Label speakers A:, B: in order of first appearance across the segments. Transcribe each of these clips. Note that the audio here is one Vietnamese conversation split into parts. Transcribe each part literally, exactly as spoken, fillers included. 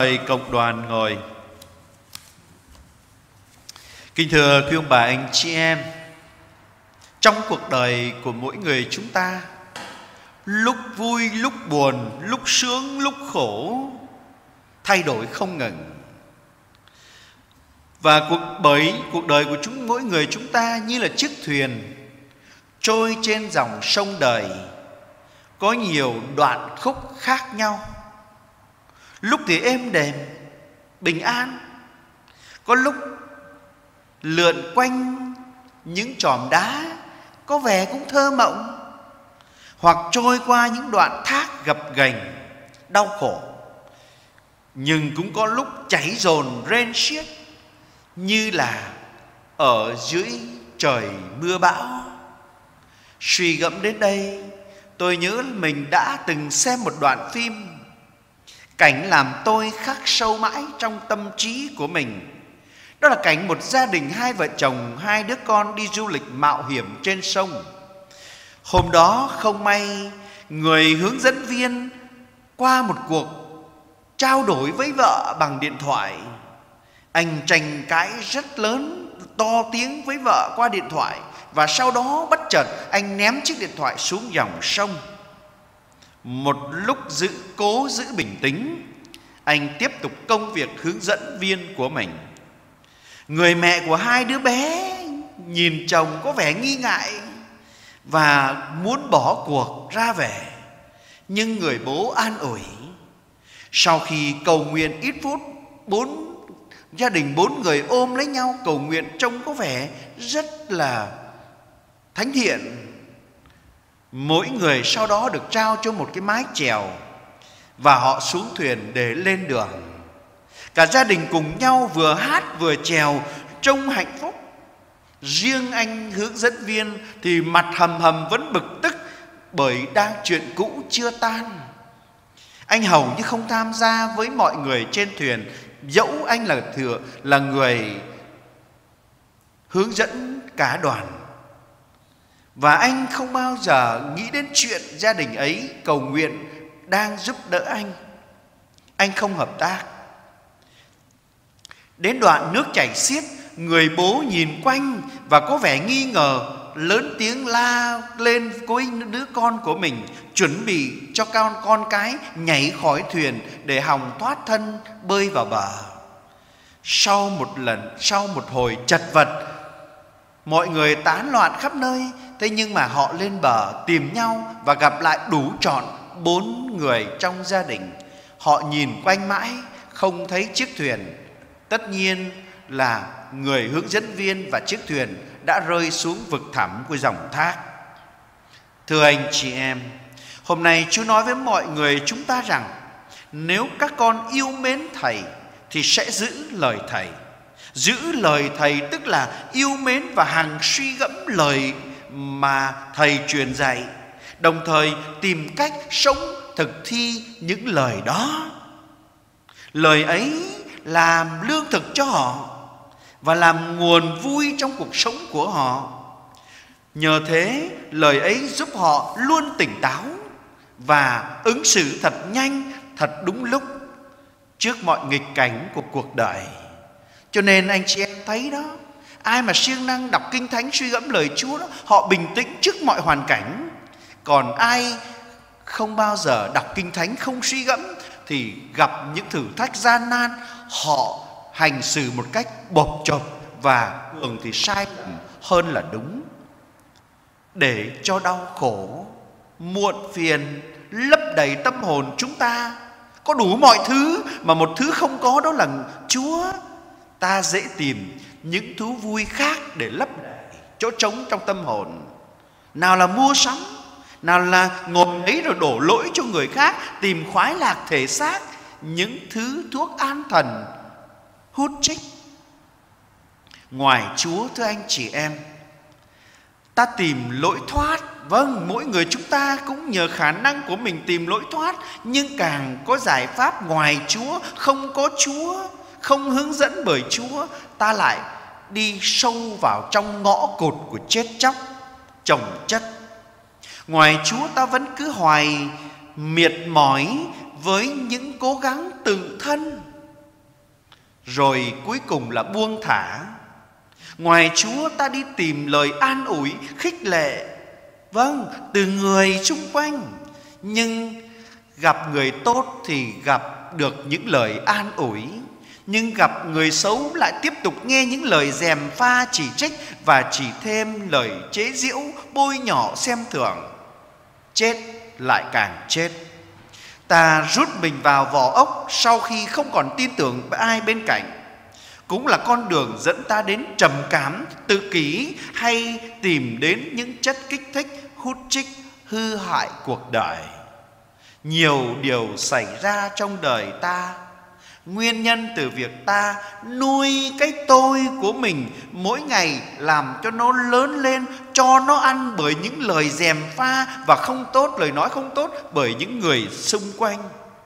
A: Mời cộng đoàn ngồi. Kính thưa quý ông bà anh chị em, trong cuộc đời của mỗi người chúng ta, lúc vui, lúc buồn, lúc sướng, lúc khổ, thay đổi không ngừng. Và cuộc bởi cuộc đời của chúng mỗi người chúng ta như là chiếc thuyền trôi trên dòng sông đời, có nhiều đoạn khúc khác nhau. Lúc thì êm đềm, bình an, có lúc lượn quanh những chòm đá có vẻ cũng thơ mộng, hoặc trôi qua những đoạn thác gập ghềnh đau khổ. Nhưng cũng có lúc chảy dồn rên xiết, như là ở dưới trời mưa bão. Suy gẫm đến đây, tôi nhớ mình đã từng xem một đoạn phim, cảnh làm tôi khắc sâu mãi trong tâm trí của mình. Đó là cảnh một gia đình hai vợ chồng, hai đứa con đi du lịch mạo hiểm trên sông. Hôm đó không may, người hướng dẫn viên qua một cuộc trao đổi với vợ bằng điện thoại. Anh tranh cãi rất lớn, to tiếng với vợ qua điện thoại, và sau đó bất chợt anh ném chiếc điện thoại xuống dòng sông. Một lúc giữ cố giữ bình tĩnh, anh tiếp tục công việc hướng dẫn viên của mình. Người mẹ của hai đứa bé nhìn chồng có vẻ nghi ngại và muốn bỏ cuộc ra về, nhưng người bố an ủi. Sau khi cầu nguyện ít phút, bốn gia đình bốn người ôm lấy nhau cầu nguyện, trông có vẻ rất là thánh thiện. Mỗi người sau đó được trao cho một cái mái chèo, và họ xuống thuyền để lên đường. Cả gia đình cùng nhau vừa hát vừa chèo, trông hạnh phúc. Riêng anh hướng dẫn viên thì mặt hầm hầm vẫn bực tức, bởi đang chuyện cũ chưa tan. Anh hầu như không tham gia với mọi người trên thuyền, dẫu anh là thừa là người hướng dẫn cả đoàn. Và anh không bao giờ nghĩ đến chuyện gia đình ấy cầu nguyện đang giúp đỡ anh. Anh không hợp tác. Đến đoạn nước chảy xiết, người bố nhìn quanh và có vẻ nghi ngờ, lớn tiếng la lên với đứa con của mình, chuẩn bị cho con con cái nhảy khỏi thuyền để hòng thoát thân bơi vào bờ. Sau một lần, sau một hồi chật vật, mọi người tán loạn khắp nơi. Thế nhưng mà họ lên bờ tìm nhau và gặp lại đủ trọn bốn người trong gia đình. Họ nhìn quanh mãi không thấy chiếc thuyền. Tất nhiên là người hướng dẫn viên và chiếc thuyền đã rơi xuống vực thẳm của dòng thác. Thưa anh chị em, hôm nay Chúa nói với mọi người chúng ta rằng, nếu các con yêu mến Thầy thì sẽ giữ lời Thầy. Giữ lời Thầy tức là yêu mến và hằng suy gẫm lời mà Thầy truyền dạy, đồng thời tìm cách sống thực thi những lời đó. Lời ấy làm lương thực cho họ và làm nguồn vui trong cuộc sống của họ. Nhờ thế, lời ấy giúp họ luôn tỉnh táo và ứng xử thật nhanh, thật đúng lúc trước mọi nghịch cảnh của cuộc đời. Cho nên anh chị em thấy đó, ai mà siêng năng đọc Kinh Thánh, suy gẫm lời Chúa đó, họ bình tĩnh trước mọi hoàn cảnh. Còn ai không bao giờ đọc Kinh Thánh, không suy gẫm, thì gặp những thử thách gian nan, họ hành xử một cách bộp chộp và thường thì sai lầm hơn là đúng, để cho đau khổ, muộn phiền lấp đầy tâm hồn chúng ta. Có đủ mọi thứ mà một thứ không có, đó là Chúa. Ta dễ tìm những thú vui khác để lấp đầy chỗ trống trong tâm hồn. Nào là mua sắm, nào là ngồi ấy rồi đổ lỗi cho người khác, tìm khoái lạc thể xác, những thứ thuốc an thần, hút chích. Ngoài Chúa, thưa anh chị em, ta tìm lối thoát. Vâng, mỗi người chúng ta cũng nhờ khả năng của mình tìm lối thoát, nhưng càng có giải pháp ngoài Chúa, không có Chúa, không hướng dẫn bởi Chúa, ta lại đi sâu vào trong ngõ cụt của chết chóc, chồng chất. Ngoài Chúa, ta vẫn cứ hoài miệt mỏi với những cố gắng tự thân, rồi cuối cùng là buông thả. Ngoài Chúa ta đi tìm lời an ủi, khích lệ, vâng, từ người xung quanh. Nhưng gặp người tốt thì gặp được những lời an ủi, nhưng gặp người xấu lại tiếp tục nghe những lời gièm pha, chỉ trích và chỉ thêm lời chế giễu, bôi nhọ, xem thường. Chết lại càng chết. Ta rút mình vào vỏ ốc sau khi không còn tin tưởng ai bên cạnh, cũng là con đường dẫn ta đến trầm cảm, tự kỷ, hay tìm đến những chất kích thích, hút chích, hư hại cuộc đời. Nhiều điều xảy ra trong đời ta, nguyên nhân từ việc ta nuôi cái tôi của mình mỗi ngày, làm cho nó lớn lên, cho nó ăn bởi những lời gièm pha và không tốt, lời nói không tốt bởi những người xung quanh.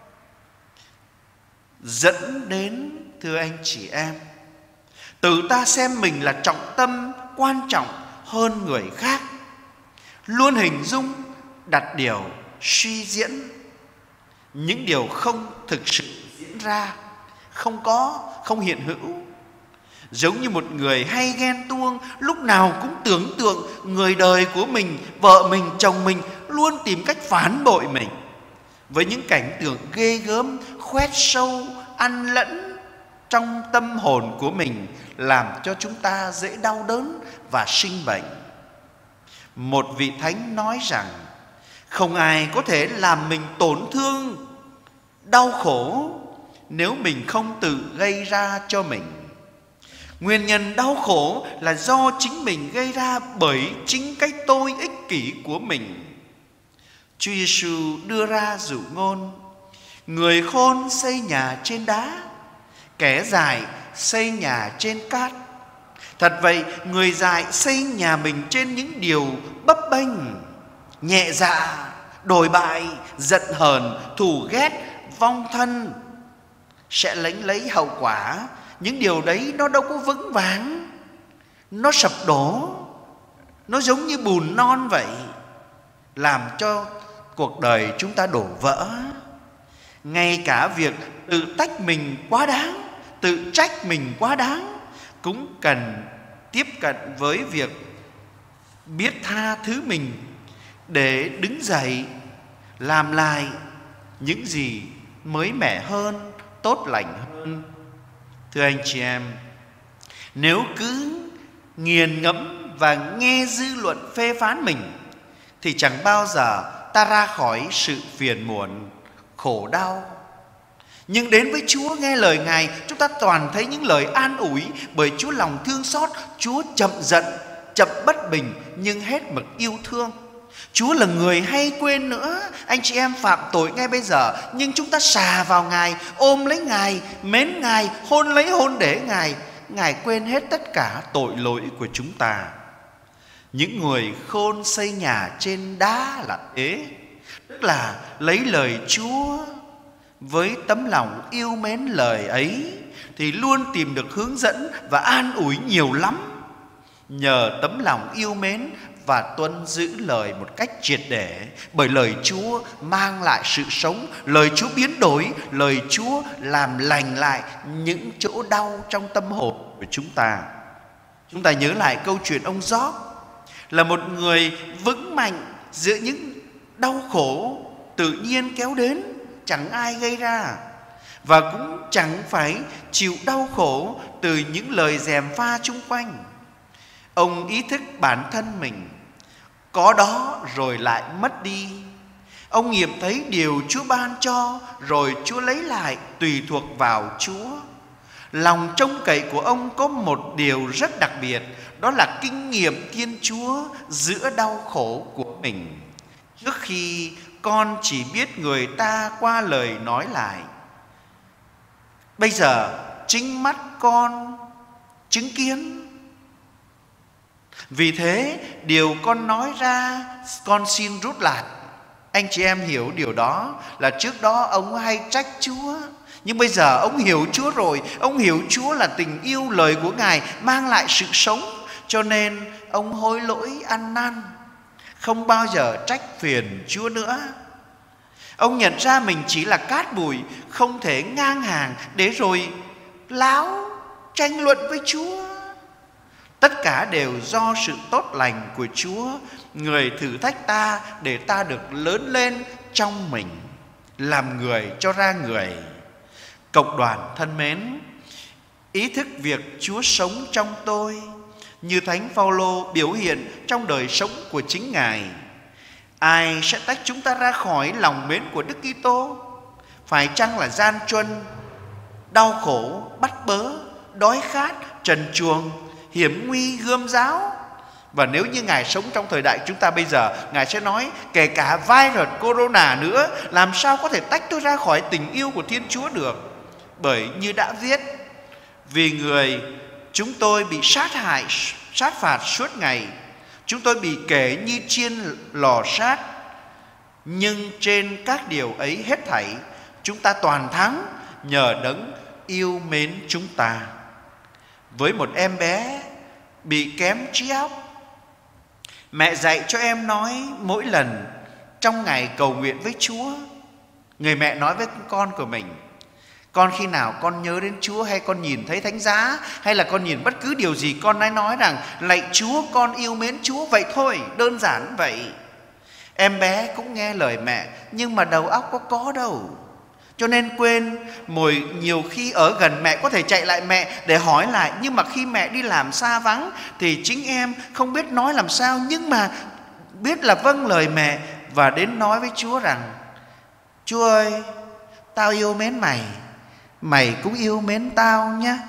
A: Dẫn đến, thưa anh chị em, tự ta xem mình là trọng tâm, quan trọng hơn người khác, luôn hình dung, đặt điều, suy diễn những điều không thực sự diễn ra, không có, không hiện hữu. Giống như một người hay ghen tuông, lúc nào cũng tưởng tượng người đời của mình, vợ mình, chồng mình luôn tìm cách phản bội mình, với những cảnh tượng ghê gớm, khoét sâu, ăn lẫn trong tâm hồn của mình, làm cho chúng ta dễ đau đớn và sinh bệnh. Một vị thánh nói rằng không ai có thể làm mình tổn thương, đau khổ nếu mình không tự gây ra cho mình. Nguyên nhân đau khổ là do chính mình gây ra bởi chính cái tôi ích kỷ của mình. Chúa Giêsu đưa ra dụ ngôn: người khôn xây nhà trên đá, kẻ dại xây nhà trên cát. Thật vậy, người dại xây nhà mình trên những điều bấp bênh, nhẹ dạ, đồi bại, giận hờn, thù ghét, vong thân, sẽ lãnh lấy hậu quả. Những điều đấy nó đâu có vững vàng, nó sập đổ, nó giống như bùn non vậy, làm cho cuộc đời chúng ta đổ vỡ. Ngay cả việc tự tách mình quá đáng, tự trách mình quá đáng, cũng cần tiếp cận với việc biết tha thứ mình để đứng dậy làm lại những gì mới mẻ hơn, tốt lành hơn. Thưa anh chị em, nếu cứ nghiền ngẫm và nghe dư luận phê phán mình thì chẳng bao giờ ta ra khỏi sự phiền muộn, khổ đau. Nhưng đến với Chúa, nghe lời Ngài, chúng ta toàn thấy những lời an ủi, bởi Chúa lòng thương xót, Chúa chậm giận, chậm bất bình nhưng hết mực yêu thương. Chúa là người hay quên nữa. Anh chị em phạm tội ngay bây giờ, nhưng chúng ta xà vào Ngài, ôm lấy Ngài, mến Ngài, hôn lấy hôn để Ngài, Ngài quên hết tất cả tội lỗi của chúng ta. Những người khôn xây nhà trên đá là thế, tức là lấy lời Chúa với tấm lòng yêu mến lời ấy thì luôn tìm được hướng dẫn và an ủi nhiều lắm. Nhờ tấm lòng yêu mến và tuân giữ lời một cách triệt để, bởi lời Chúa mang lại sự sống, lời Chúa biến đổi, lời Chúa làm lành lại những chỗ đau trong tâm hồn của chúng ta. Chúng ta nhớ lại câu chuyện ông Gióp, là một người vững mạnh giữa những đau khổ tự nhiên kéo đến, chẳng ai gây ra, và cũng chẳng phải chịu đau khổ từ những lời gièm pha chung quanh. Ông ý thức bản thân mình có đó rồi lại mất đi. Ông nghiệm thấy điều Chúa ban cho rồi Chúa lấy lại, tùy thuộc vào Chúa. Lòng trông cậy của ông có một điều rất đặc biệt, đó là kinh nghiệm Thiên Chúa giữa đau khổ của mình. Trước khi con chỉ biết người ta qua lời nói lại, bây giờ chính mắt con chứng kiến. Vì thế điều con nói ra con xin rút lại. Anh chị em hiểu điều đó, là trước đó ông hay trách Chúa, nhưng bây giờ ông hiểu Chúa rồi. Ông hiểu Chúa là tình yêu, lời của Ngài mang lại sự sống, cho nên ông hối lỗi ăn năn, không bao giờ trách phiền Chúa nữa. Ông nhận ra mình chỉ là cát bụi, không thể ngang hàng, để rồi láo, tranh luận với Chúa. Tất cả đều do sự tốt lành của Chúa, người thử thách ta để ta được lớn lên trong mình, làm người cho ra người. Cộng đoàn thân mến, ý thức việc Chúa sống trong tôi như Thánh Phaolô biểu hiện trong đời sống của chính Ngài. Ai sẽ tách chúng ta ra khỏi lòng mến của Đức Kitô? Phải chăng là gian truân, đau khổ, bắt bớ, đói khát, trần truồng, hiểm nguy, gươm giáo? Và nếu như Ngài sống trong thời đại chúng ta bây giờ, Ngài sẽ nói kể cả virus corona nữa, làm sao có thể tách tôi ra khỏi tình yêu của Thiên Chúa được? Bởi như đã viết, vì người chúng tôi bị sát hại, sát phạt suốt ngày, chúng tôi bị kể như chiên lò sát. Nhưng trên các điều ấy hết thảy, chúng ta toàn thắng nhờ Đấng yêu mến chúng ta. Với một em bé bị kém trí óc, mẹ dạy cho em nói mỗi lần trong ngày cầu nguyện với Chúa. Người mẹ nói với con của mình: con khi nào con nhớ đến Chúa, hay con nhìn thấy thánh giá, hay là con nhìn bất cứ điều gì, con nói nói rằng lạy Chúa, con yêu mến Chúa. Vậy thôi, đơn giản vậy. Em bé cũng nghe lời mẹ, nhưng mà đầu óc có có đâu, cho nên quên. Mỗi nhiều khi ở gần mẹ có thể chạy lại mẹ để hỏi lại, nhưng mà khi mẹ đi làm xa vắng thì chính em không biết nói làm sao, nhưng mà biết là vâng lời mẹ, và đến nói với Chúa rằng: Chúa ơi, tao yêu mến mày, mày cũng yêu mến tao nhé.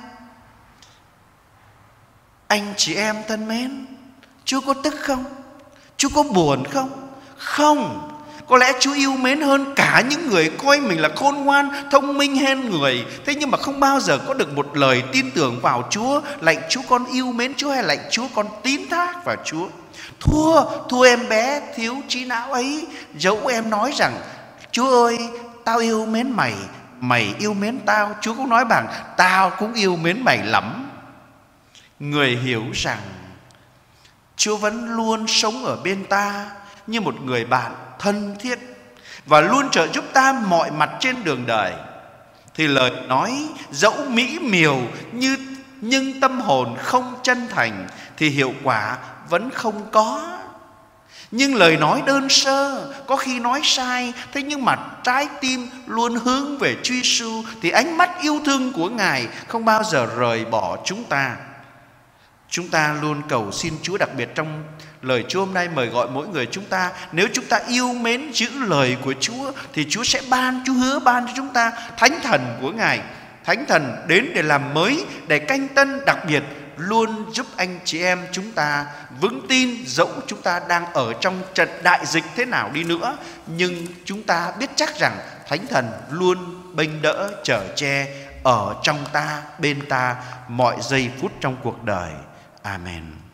A: Anh chị em thân mến, Chúa có tức không? Chúa có buồn không? Không. Có lẽ Chúa yêu mến hơn cả những người coi mình là khôn ngoan, thông minh hơn người, thế nhưng mà không bao giờ có được một lời tin tưởng vào Chúa. Lạy Chúa, con yêu mến Chúa, hay lạy Chúa, con tín thác vào Chúa. Thua, thua em bé thiếu trí não ấy. Dẫu em nói rằng: Chúa ơi, tao yêu mến mày, mày yêu mến tao, Chúa cũng nói bằng: tao cũng yêu mến mày lắm. Người hiểu rằng Chúa vẫn luôn sống ở bên ta như một người bạn thân thiết, và luôn trợ giúp ta mọi mặt trên đường đời. Thì lời nói dẫu mỹ miều như nhưng tâm hồn không chân thành thì hiệu quả vẫn không có. Nhưng lời nói đơn sơ, có khi nói sai, thế nhưng mà trái tim luôn hướng về Chúa Giêsu, thì ánh mắt yêu thương của Ngài không bao giờ rời bỏ chúng ta. Chúng ta luôn cầu xin Chúa, đặc biệt trong lời Chúa hôm nay mời gọi mỗi người chúng ta, nếu chúng ta yêu mến giữ lời của Chúa thì Chúa sẽ ban, Chúa hứa ban cho chúng ta Thánh Thần của Ngài. Thánh Thần đến để làm mới, để canh tân, đặc biệt luôn giúp anh chị em chúng ta vững tin. Dẫu chúng ta đang ở trong trận đại dịch thế nào đi nữa, nhưng chúng ta biết chắc rằng Thánh Thần luôn bênh đỡ, chở che ở trong ta, bên ta mọi giây phút trong cuộc đời. Amen.